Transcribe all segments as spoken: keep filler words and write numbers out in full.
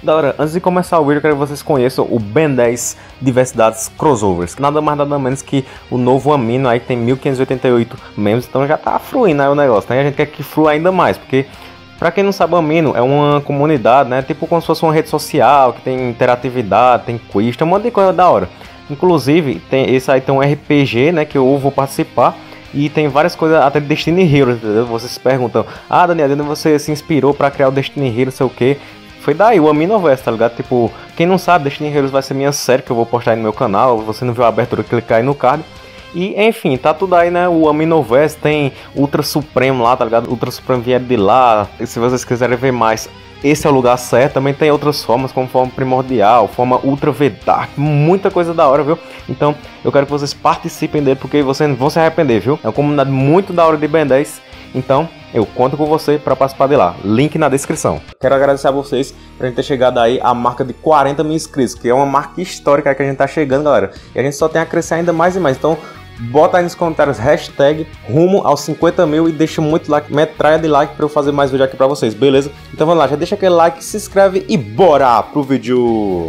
Galera, antes de começar o vídeo, eu quero que vocês conheçam o Ben dez Diversidades Crossovers. Nada mais nada menos que o novo Amino aí que tem mil quinhentos e oitenta e oito membros, então já tá fluindo aí o negócio, né? A gente quer que flua ainda mais, porque pra quem não sabe, o Amino é uma comunidade, né? Tipo como se fosse uma rede social, que tem interatividade, tem quiz, tem um monte de coisa da hora. Inclusive, tem, esse aí tem um R P G, né? Que eu vou participar. E tem várias coisas, até Destiny Heroes, entendeu? Vocês se perguntam, ah, Daniel, onde você se inspirou pra criar o Destiny Heroes, não sei o que. Foi daí, o Aminoverse, tá ligado? Tipo, quem não sabe, Destiny Heroes vai ser minha série que eu vou postar aí no meu canal. Você não viu a abertura, clicar aí no card. E, enfim, tá tudo aí, né? O Aminoverse tem Ultra Supremo lá, tá ligado? Ultra Supremo vier de lá. E se vocês quiserem ver mais, esse é o lugar certo. Também tem outras formas, como forma primordial, forma Ultra V-Dark, muita coisa da hora, viu? Então, eu quero que vocês participem dele, porque vocês não vão se arrepender, viu? É uma comunidade muito da hora de Ben dez. Então, eu conto com você para participar de lá. Link na descrição. Quero agradecer a vocês por a gente ter chegado aí à marca de quarenta mil inscritos, que é uma marca histórica que a gente tá chegando, galera. E a gente só tem a crescer ainda mais e mais. Então, bota aí nos comentários hashtag rumo aos cinquenta mil e deixa muito like, metralha de like para eu fazer mais vídeo aqui para vocês, beleza? Então vamos lá, já deixa aquele like, se inscreve e bora pro vídeo!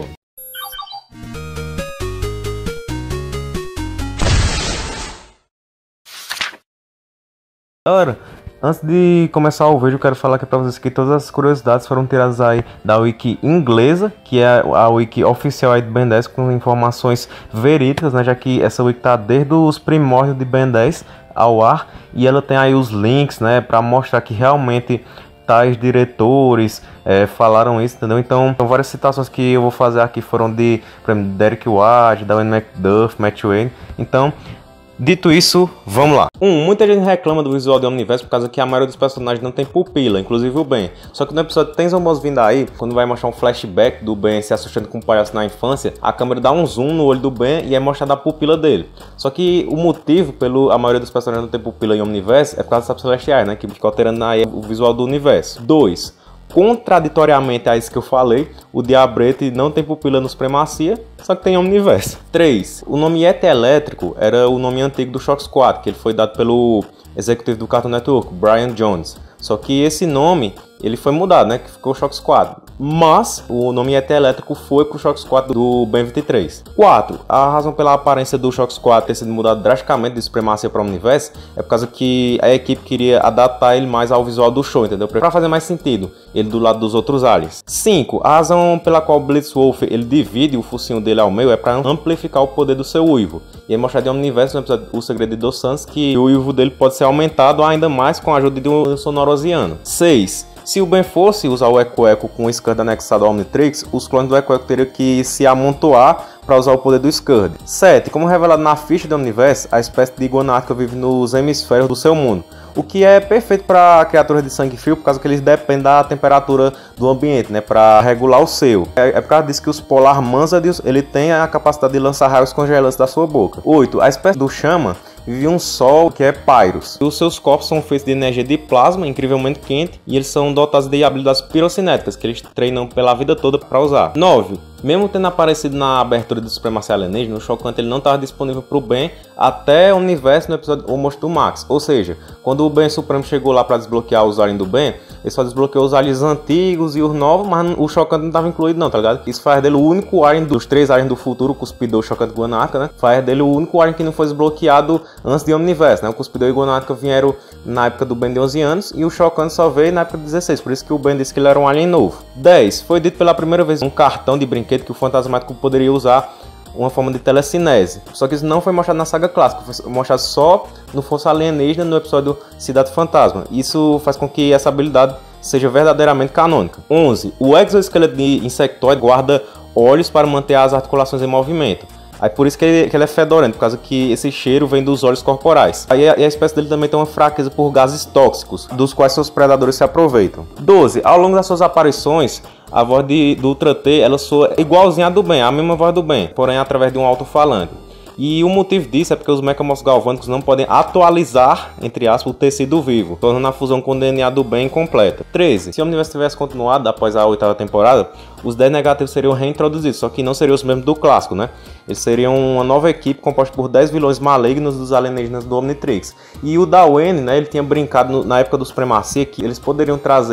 Galera, antes de começar o vídeo, eu quero falar aqui pra vocês que todas as curiosidades foram tiradas aí da wiki inglesa, que é a wiki oficial aí de Ben dez, com informações verídicas, né? Já que essa wiki tá desde os primórdios de Ben dez ao ar, e ela tem aí os links, né? Pra mostrar que realmente tais diretores é, falaram isso, entendeu? Então, então, várias citações que eu vou fazer aqui foram de, por exemplo, Derek Wade, Darwin McDuff, Matt Wayne. Então, dito isso, vamos lá. Um, muita gente reclama do visual de Omniverse por causa que a maioria dos personagens não tem pupila, inclusive o Ben. Só que no episódio Tem Zombies Vindo Aí, quando vai mostrar um flashback do Ben se assustando com o palhaço na infância, a câmera dá um zoom no olho do Ben e é mostrada a pupila dele. Só que o motivo pelo a maioria dos personagens não ter pupila em Omniverse é por causa das celestiais, né? Que fica alterando aí o visual do universo. Dois. Contraditoriamente a isso que eu falei, o Diabrete não tem pupila no Supremacia, só que tem Omniverse. três. O nome Et Elétrico era o nome antigo do Shock Squad, que ele foi dado pelo executivo do Cartoon Network, Brian Jones. Só que esse nome, ele foi mudado, né, que ficou Shock Squad. Mas o nome Et Elétrico foi pro Shock Squad do Ben vinte e três. quatro. A razão pela aparência do Shock Squad ter sido mudado drasticamente de Supremacia para Omniverse é por causa que a equipe queria adaptar ele mais ao visual do show, entendeu? Para fazer mais sentido, ele do lado dos outros aliens. cinco. A razão pela qual o Blitzwolf ele divide o focinho dele ao meio é para amplificar o poder do seu uivo. E é mostrado em Omniverse no episódio O Segredo de Dos Santos que o uivo dele pode ser aumentado ainda mais com a ajuda de um sonorosiano. seis. Se o Ben fosse usar o Eco Eco com o Scud anexado ao Omnitrix, os clones do Eco Eco teriam que se amontoar para usar o poder do Scud. sete. Como revelado na ficha do Omniverse, a espécie de iguana ártica vive nos hemisférios do seu mundo, o que é perfeito para criaturas de sangue frio, por causa que eles dependem da temperatura do ambiente, né, para regular o seu. É, é por causa disso que os Polar Manzadius, ele tem a capacidade de lançar raios congelantes da sua boca. oito. A espécie do Chama vive um sol que é Pyros. Os seus corpos são feitos de energia de plasma, incrivelmente quente, e eles são dotados de habilidades pirocinéticas, que eles treinam pela vida toda para usar. nove. Mesmo tendo aparecido na abertura do Supremacia Alienígena, o Chocante ele não estava disponível para o Ben até o Universo no episódio O Monstro do Max. Ou seja, quando o Ben Supremo chegou lá para desbloquear os aliens do Ben, ele só desbloqueou os aliens antigos e os novos, mas o Chocante não estava incluído não, tá ligado? Isso faz dele o único alien dos três aliens do futuro, o Cuspidor, Chocante e Guanarca, né? Faz dele o único alien que não foi desbloqueado antes de Omniverse, né? O Cuspidor e o Guanarca vieram na época do Ben de onze anos e o Chocante só veio na época de dezesseis, por isso que o Ben disse que ele era um alien novo. dez. Foi dito pela primeira vez um cartão de brinquedo que o Fantasmático poderia usar uma forma de telecinese. Só que isso não foi mostrado na saga clássica, foi mostrado só no Força Alienígena no episódio Cidade Fantasma. Isso faz com que essa habilidade seja verdadeiramente canônica. onze. O exoesqueleto de insectoide guarda olhos para manter as articulações em movimento. Aí por isso que ele, que ele é fedorento, por causa que esse cheiro vem dos olhos corporais. Aí a, a espécie dele também tem uma fraqueza por gases tóxicos, dos quais seus predadores se aproveitam. doze. Ao longo das suas aparições, a voz de, do Ultra T ela soa igualzinha à do Ben, a mesma voz do Ben, porém através de um alto-falante. E o motivo disso é porque os mecamorfos galvânicos não podem atualizar, entre aspas, o tecido vivo, tornando a fusão com o D N A do Ben incompleta. treze. Se o Omniverse tivesse continuado após a oitava temporada, os dez negativos seriam reintroduzidos, só que não seriam os mesmos do clássico, né? Eles seriam uma nova equipe composta por dez vilões malignos dos alienígenas do Omnitrix. E o Darwin, né, ele tinha brincado no, na época do Supremacia que eles poderiam trazer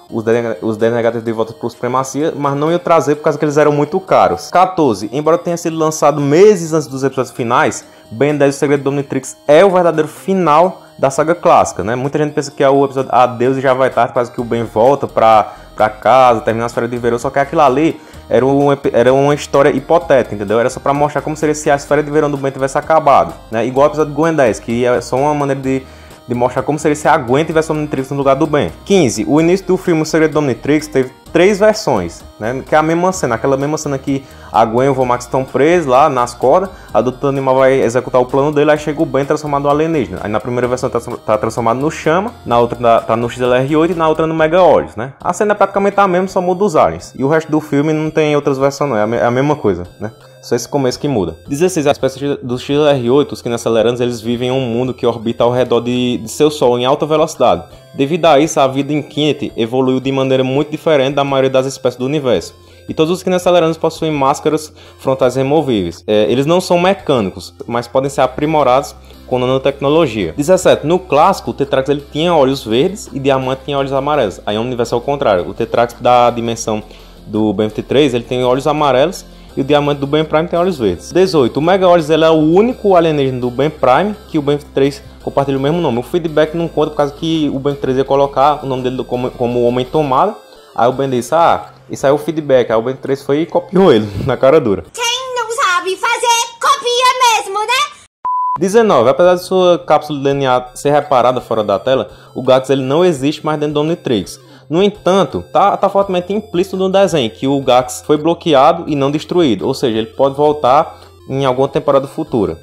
os dez negativos de volta para Supremacia, mas não iam trazer por causa que eles eram muito caros. quatorze. Embora tenha sido lançado meses antes dos episódios finais, Ben dez e o Segredo do Omnitrix é o verdadeiro final da saga clássica, né? Muita gente pensa que é o episódio Adeus e já vai tarde, quase que o Ben volta pra, pra casa, terminar as férias de verão, só que aquilo ali era, um, era uma história hipotética, entendeu? Era só pra mostrar como seria se as férias de verão do Ben tivesse acabado, né? Igual o episódio do Ben dez, que é só uma maneira de, de mostrar como seria se a Gwen tivesse o Omnitrix no lugar do Ben. quinze. O início do filme O Segredo do Omnitrix teve três versões, né? Que é a mesma cena, aquela mesma cena que a Gwen e o Vomax estão presos lá nas cordas, a Doutor Animal vai executar o plano dele, aí chega o Ben transformado no alienígena. Aí na primeira versão tá, tá transformado no Chama, na outra tá, tá no X L R oito e na outra no Mega Olhos, né? A cena é praticamente a mesma, só muda os aliens. E o resto do filme não tem outras versões não, é a, me é a mesma coisa, né? Só esse começo que muda. dezesseis. As espécies dos X L R oito, os Kinecelerantes, eles vivem em um mundo que orbita ao redor de, de seu Sol em alta velocidade. Devido a isso, a vida em Kinect evoluiu de maneira muito diferente da maioria das espécies do universo. E todos os Kinecelerantes possuem máscaras frontais removíveis. É, eles não são mecânicos, mas podem ser aprimorados com nanotecnologia. dezessete. No clássico, o Tetrax ele tinha olhos verdes e Diamante tinha olhos amarelos. Aí é um universo ao contrário. O Tetrax da dimensão do Ben vinte e três ele tem olhos amarelos e o Diamante do Ben Prime tem olhos verdes. dezoito. O Mega Olhos ele é o único alienígena do Ben Prime que o Ben vinte e três compartilha o mesmo nome. O feedback não conta por causa que o Ben vinte e três ia colocar o nome dele como, como Homem Tomada. Aí o Ben disse, ah, isso aí é o feedback. Aí o Ben vinte e três foi e copiou ele na cara dura. Quem não sabe fazer, copia mesmo, né? dezenove. Apesar de sua cápsula de D N A ser reparada fora da tela, o Gax ele não existe mais dentro do Omnitrix. No entanto, tá, tá fortemente implícito no desenho que o Gax foi bloqueado e não destruído, ou seja, ele pode voltar em alguma temporada futura.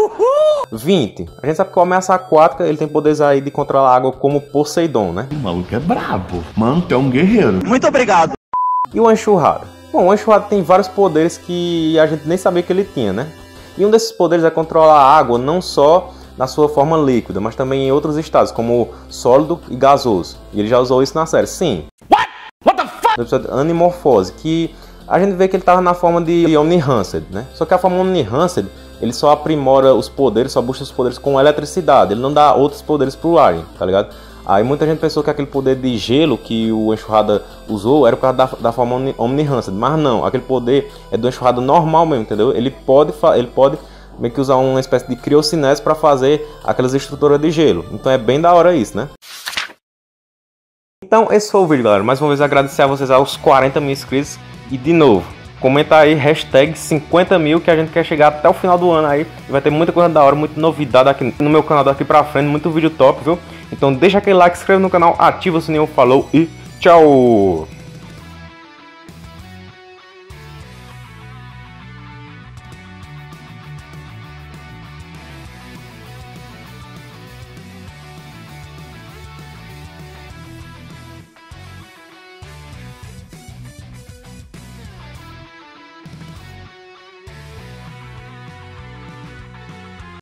vinte. A gente sabe que o Ameaça Aquática ele tem poderes aí de controlar a água como Poseidon, né? O maluco é brabo. Mano, tu é um guerreiro. Muito obrigado. E o Enxurrada? Bom, o Enxurrada tem vários poderes que a gente nem sabia que ele tinha, né? E um desses poderes é controlar a água não só na sua forma líquida, mas também em outros estados, como sólido e gasoso. E ele já usou isso na série, sim. What? What the fuck? No episódio Animorphose, que a gente vê que ele estava na forma de Omni-Hanced, né? Só que a forma Omni-Hanced, ele só aprimora os poderes, só busca os poderes com eletricidade. Ele não dá outros poderes pro Alien, tá ligado? Aí muita gente pensou que aquele poder de gelo que o Enxurrada usou era por causa da, da forma Omni-Hanced, mas não, aquele poder é do Enxurrada normal mesmo, entendeu? Ele pode, ele pode meio que usar uma espécie de criocinese para fazer aquelas estruturas de gelo. Então é bem da hora isso, né? Então esse foi o vídeo, galera. Mais uma vez agradecer a vocês aos quarenta mil inscritos. E de novo, comenta aí, hashtag cinquenta mil, que a gente quer chegar até o final do ano aí. E vai ter muita coisa da hora, muita novidade aqui no meu canal daqui pra frente, muito vídeo top, viu? Então deixa aquele like, se inscreve no canal, ativa o sininho, falou e tchau!